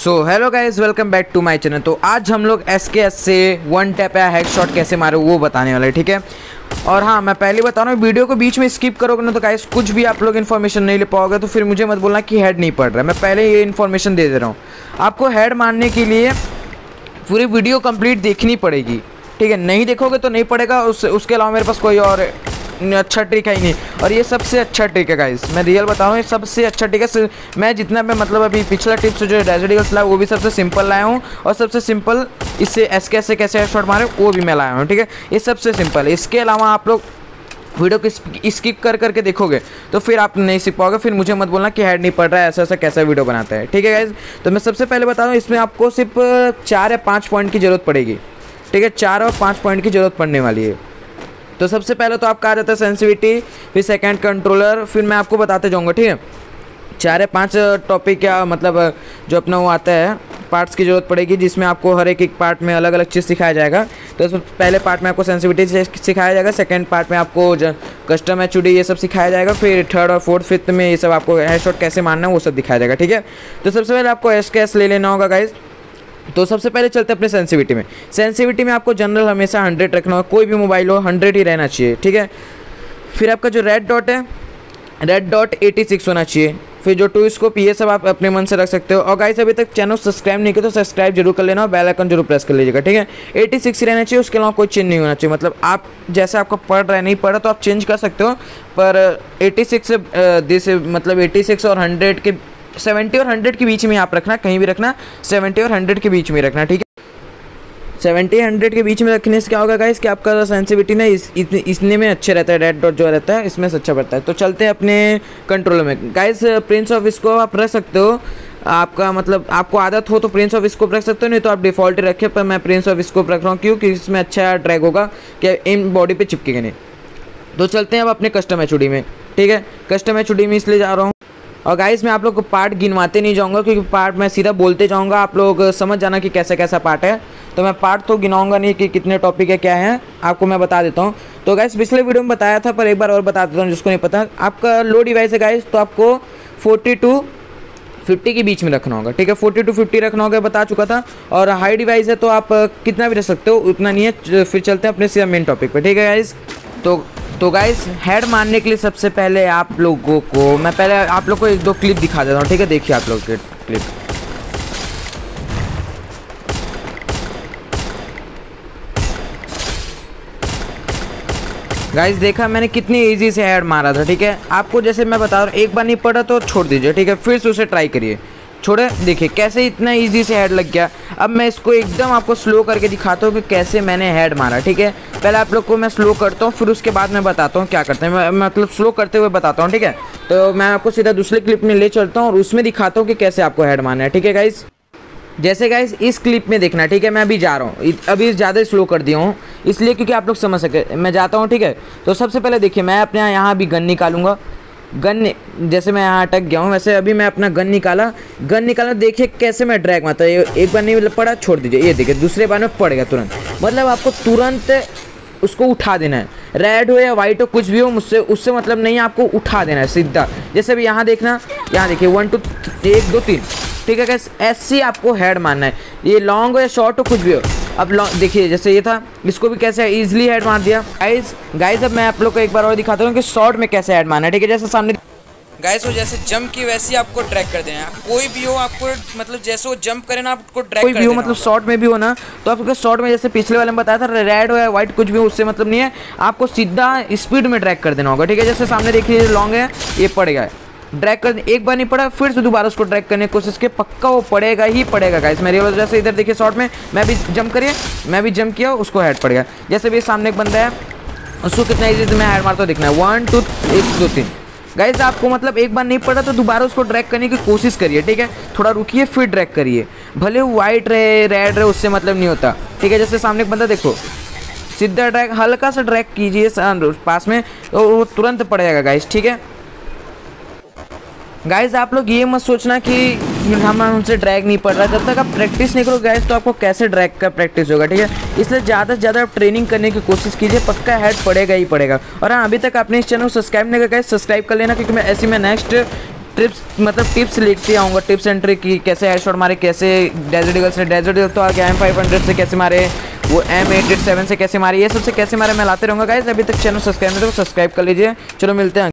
So hello guys, welcome back to my channel. तो आज हम लोग SKS से वन टैप या हेड शॉट कैसे मारे वो बताने वाले, ठीक है। और हाँ, मैं पहले बता रहा हूँ, वीडियो को बीच में स्किप करोगे ना तो गाइज कुछ भी आप लोग इन्फॉर्मेशन नहीं ले पाओगे, तो फिर मुझे मत बोलना कि हेड नहीं पड़ रहा है। मैं पहले ये इन्फॉर्मेशन दे रहा हूँ। आपको हेड मारने के लिए पूरी वीडियो कंप्लीट देखनी पड़ेगी, ठीक है। नहीं देखोगे तो नहीं पड़ेगा। उसके अलावा मेरे पास कोई और अच्छा ट्रिक है ही नहीं, और ये सबसे अच्छा ट्रिक है गाइस। मैं रियल बता रहा हूँ, ये सबसे अच्छा ट्रिक है। मैं जितना मैं मतलब अभी पिछला टिप्स जो डेजर्ट ईगल्स लाया वो भी सबसे सिंपल लाया हूँ, और सबसे सिंपल इससे SKS से कैसे हेडशॉट मारे वो भी मैं लाया हूँ, ठीक है। ये सबसे सिंपल है। इसके अलावा आप लोग वीडियो को स्किप कर करके देखोगे तो फिर आप नहीं सीख पाओगे। फिर मुझे मत बोलना कि हेड नहीं पड़ रहा है, ऐसा ऐसा कैसा वीडियो बनाता है, ठीक है गाइज। तो मैं सबसे पहले बता रहा हूँ, इसमें आपको सिर्फ 4 या 5 पॉइंट की ज़रूरत पड़ेगी, ठीक है। 4 और 5 पॉइंट की ज़रूरत पड़ने वाली है। तो सबसे पहले तो आपका आ जाता है सेंसिटिविटी, फिर सेकंड कंट्रोलर, फिर मैं आपको बताते जाऊंगा, ठीक है। 4 या 5 टॉपिक या मतलब जो अपना वो आता है पार्ट्स की ज़रूरत पड़ेगी, जिसमें आपको हर एक पार्ट में अलग अलग चीज़ सिखाया जाएगा। तो इसमें पहले पार्ट में आपको सेंसिटिविटी सिखाया जाएगा, सेकंड पार्ट में आपको कस्टम HUD ये सब सिखाया जाएगा, फिर थर्ड और फोर्थ फिफ्थ में ये सब आपको हेडशॉट कैसे मारना है वो सब दिखाया जाएगा, ठीक है। तो सबसे पहले आपको SKS ले लेना होगा गाइज। तो सबसे पहले चलते हैं अपने सेंसिटिविटी में। सेंसिटिविटी में आपको जनरल हमेशा 100 रखना होगा, कोई भी मोबाइल हो 100 ही रहना चाहिए, ठीक है। फिर आपका जो रेड डॉट है, रेड डॉट 86 होना चाहिए। फिर जो टू स्कोप ये सब आप अपने मन से रख सकते हो। और गाइस अभी तक चैनल सब्सक्राइब नहीं किया तो सब्सक्राइब जरूर कर लेना और बेल आइकन जरूर प्रेस कर लीजिएगा, ठीक है। 86 रहना चाहिए, उसके अलावा कोई चेंज नहीं होना चाहिए। मतलब आप जैसे आपको पढ़ रहा है नहीं पढ़ रहा तो आप चेंज कर सकते हो, पर 86 से मतलब 86 और 100 के 70 और 100 के बीच में आप रखना, कहीं भी रखना 70 और 100 के बीच में रखना, ठीक है। 70 100 के बीच में रखने से क्या होगा गाइस कि आपका सेंसिटिविटी ना इसने में अच्छे रहता है। रेड डॉट जो रहता है इसमें से अच्छा पड़ता है। तो चलते हैं अपने कंट्रोलर में गाइस। प्रिंस ऑफ स्कोप आप रख सकते हो, आपका मतलब आपको आदत हो तो प्रिंस ऑफ स्कोप रख सकते हो, नहीं तो आप डिफ़ॉल्ट ही रखें। पर मैं प्रिंस ऑफ स्कोप रख रहा हूँ क्योंकि इसमें अच्छा ड्रैग होगा कि इन बॉडी पर चिपकेगा नहीं। तो चलते हैं अब अपने कस्टम HUD में, ठीक है। कस्टम HUD में इसलिए जा रहा हूँ। और गाइस मैं आप लोग को पार्ट गिनवाते नहीं जाऊंगा, क्योंकि पार्ट मैं सीधा बोलते जाऊंगा, आप लोग समझ जाना कि कैसा कैसा पार्ट है। तो मैं पार्ट तो गिनाऊंगा नहीं कि कितने टॉपिक है क्या है, आपको मैं बता देता हूं। तो गाइस पिछले वीडियो में बताया था, पर एक बार और बता देता हूं जिसको नहीं पता। आपका लो डिवाइस है गाइस, तो आपको 40 to 50 के बीच में रखना होगा, ठीक है। 40 to 50 रखना होगा, बता चुका था। और हाई डिवाइस है तो आप कितना भी रख सकते हो, उतना नहीं है। फिर चलते हैं अपने सीधा मेन टॉपिक पर, ठीक है गाइस। तो गाइस हेड मारने के लिए सबसे पहले आप लोगों को मैं पहले आप लोग को 1-2 क्लिप दिखा देता हूँ, ठीक है। देखिए आप लोग के क्लिप। गाइस देखा मैंने कितनी इजी से हेड मारा था, ठीक है। आपको जैसे मैं बता रहा हूँ, एक बार नहीं पड़ा तो छोड़ दीजिए, ठीक है। फिर से उसे ट्राई करिए, छोड़े। देखिए कैसे इतना इजी से हेड लग गया। अब मैं इसको एकदम आपको स्लो करके दिखाता हूँ कि कैसे मैंने हेड मारा, ठीक है। पहले आप लोग को मैं स्लो करता हूँ, फिर उसके बाद मैं बताता हूँ क्या करते हैं। मैं मतलब स्लो करते हुए बताता हूँ, ठीक है। तो मैं आपको सीधा दूसरे क्लिप में ले चलता हूँ और उसमें दिखाता हूँ कि कैसे आपको हेड मारना है, ठीक है गाइस। जैसे गाइस इस क्लिप में देखना, ठीक है। मैं अभी जा रहा हूँ, अभी ज़्यादा स्लो कर दिया हूँ इसलिए क्योंकि आप लोग समझ सके। मैं जाता हूँ, ठीक है। तो सबसे पहले देखिए मैं अपने यहाँ भी गन निकालूंगा। गन जैसे मैं यहाँ अटक गया हूँ, वैसे अभी मैं अपना गन निकाला। देखिए कैसे मैं ड्रैग मारता है। एक बार नहीं पड़ा छोड़ दीजिए, ये देखिए दूसरे बार में पड़ गया तुरंत। मतलब आपको तुरंत उसको उठा देना है, रेड हो या वाइट हो कुछ भी हो, उससे मतलब नहीं है, आपको उठा देना है सीधा। जैसे अभी यहाँ देखना, यहाँ देखिए 1 2 1 2 3, ठीक है गाइस। ऐसे आपको हेड मारना है, ये लॉन्ग हो या शॉर्ट हो कुछ भी हो। अब देखिए जैसे ये था, इसको भी कैसे इजीली हेड मार दिया गाइस। अब मैं आप लोग को एक बार और दिखाता हूँ कि शॉर्ट में कैसे हेड मारना है, ठीक है। जैसे सामने गाइस वो जैसे जंप की वैसे ही आपको ट्रैक कर देना है। कोई भी हो आपको मतलब जैसे वो जंप करे ना आपको ट्रैक कोई भी हो, मतलब शॉर्ट में भी हो ना तो आपको शॉर्ट में जैसे पिछले वाले में बताया था रेड हो या वाइट कुछ भी हो, उससे मतलब नहीं है, आपको सीधा स्पीड में ट्रैक कर देना होगा, ठीक है। जैसे सामने देखिए लॉन्ग है, ये पड़ गया है। ड्रैग कर एक बार नहीं पड़ा, फिर से दोबारा उसको ड्रैग करने की कोशिश की, पक्का वो पड़ेगा ही पड़ेगा गाइस। मेरी वजह से इधर देखिए शॉर्ट में मैं भी जंप किया, उसको हेड पड़ गया। जैसे भी सामने एक बंदा है, उसको कितना ईजी से मैं हेड मारता हूँ देखना है। 1 2 1 2 3 गाइस। आपको मतलब एक बार नहीं पड़ा तो दोबारा उसको ड्रैग करने की कोशिश करिए, ठीक है। थोड़ा रुकिए फिर ड्रैग करिए, भले वो वाइट रहे रेड रहे उससे मतलब नहीं होता, ठीक है। जैसे सामने एक बंदा देखो, सीधा ड्रैग हल्का सा ड्रैग कीजिए पास में तो वो तुरंत पड़ जाएगा गाइस, ठीक है। गाइज आप लोग ये मत सोचना कि हम उनसे ड्रैग नहीं पड़ रहा। जब तक आप प्रैक्टिस नहीं करोगे गाइज तो आपको कैसे ड्रैग का प्रैक्टिस होगा, ठीक है। इसलिए ज़्यादा से ज़्यादा आप ट्रेनिंग करने की कोशिश कीजिए, पक्का हेड पड़ेगा ही पड़ेगा। और हाँ, अभी तक आपने इस चैनल को सब्सक्राइब नहीं किया गाइज, सब्सक्राइब कर लेना, क्योंकि मैं ऐसी में नेक्स्ट ट्रिप्स मतलब टिप्स लिखते आऊँगा, टिप्स एंड ट्रिक की कैसे हेडशॉट मारे, कैसे डेजर्ट ईगल से, डेजर्ट ईगल तो आ गया M500 से कैसे मारे, वो M887 से कैसे मारे, ये सबसे कैसे मारे मैं लाते रहूँगा गाइस। अभी तक चैनल सब्सक्राइब नहीं तो सब्सक्राइब कर लीजिए। चलो मिलते हैं।